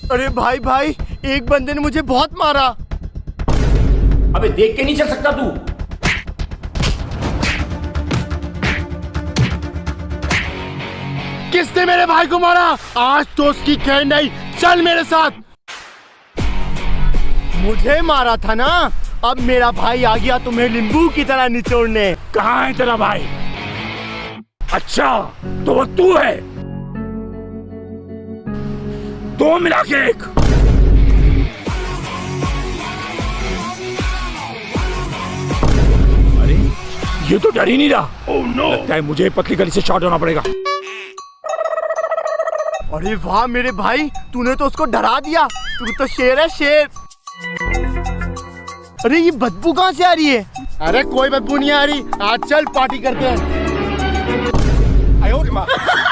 अरे भाई भाई, एक बंदे ने मुझे बहुत मारा। अबे देख के नहीं चल सकता तू? किसने मेरे भाई को मारा? आज तो उसकी खैर नहीं, चल मेरे साथ। मुझे मारा था ना, अब मेरा भाई आ गया तुम्हें नींबू की तरह निचोड़ने। कहाँ है तेरा भाई? अच्छा तो वो तू है। दो मिला के एक। अरे ये तो डर ही नहीं रहा। ओह नो, लगता है मुझे पतली गली से शॉट होना पड़ेगा। अरे वाह मेरे भाई, तूने तो उसको डरा दिया। तू तो शेर है, शेर। अरे ये बदबू कहाँ से आ रही है? अरे कोई बदबू नहीं आ रही, आज चल पार्टी करते हैं।